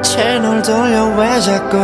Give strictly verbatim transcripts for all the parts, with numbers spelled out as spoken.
채널 돌려 왜 자꾸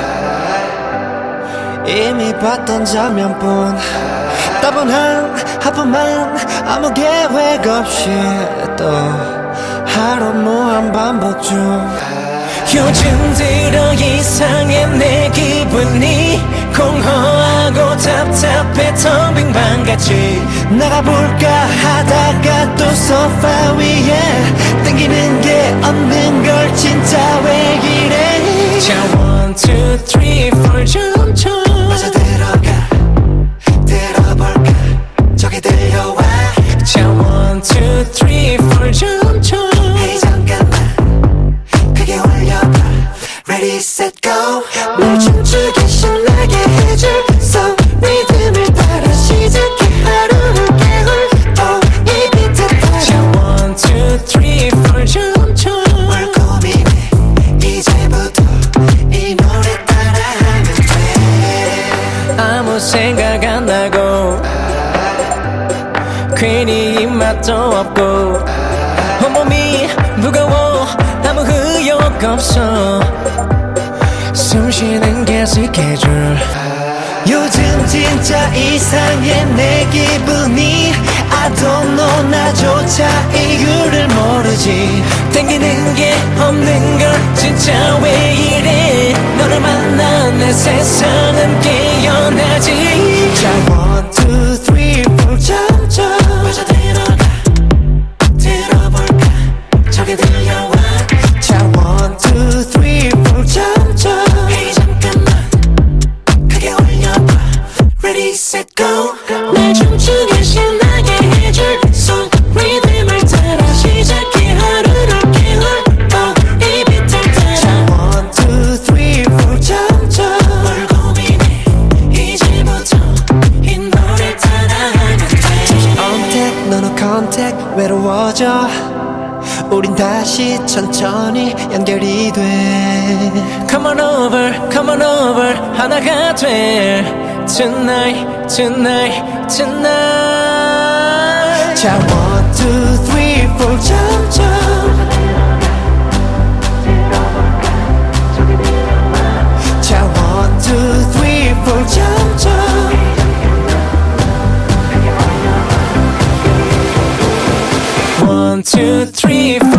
이미 봤던 장면뿐 따분한 하품만 아무 계획 없이 또 하루 무한 반복 중 요즘 들어 이상해 내 기분이 공허하고 답답해 텅 빈 방같이 나가볼까 하다가 또 소파 위에 땡기는 게 없는 걸 진짜 왜 이래 자 one two three four 점점 맞아 들어가 들어볼까 저기 들려와 자 one two three four 점점 Hey 잠깐만 크게 올려봐 Ready set go 날 춤추게 신나게 해줄 So 리듬을 따라 시작해 하루를 깨울 Oh 이 비트 따라 자 one two three four 점점 뭘 고민해 이제부터 이 노래 따라하면 돼 아무 생각 안 나고 괜히 입맛도 없고 온몸이 무거워 아무 의욕 없어 숨 쉬는 게 스케줄 요즘 진짜 이상해 내 기분이 I don't know 나조차 이유를 모르지 땡기는 게 없는 걸 진짜 왜 이래 너를 만나 내 세상은 깨어나지 자 one two three four 점점 맞아 들어가 들어볼까 저기 들려와 자 one two three four 점점 Hey 잠깐만 크게 올려봐 Ready set go 날 춤추게 신나게 해줄 손 리듬을 따라 시작해 하루를 깨울 oh, 이 비트를 따라 자 one two three four 점점 뭘 고민해 이제부터 이 노래 따라하면 돼 언택 너는 컨택 외로워져 우린 다시 천천히 연결이 돼 Come on over, come on over 하나가 돼 Tonight, tonight, tonight 자 one two three four 점점 자 one two three four 점점 One, two, three,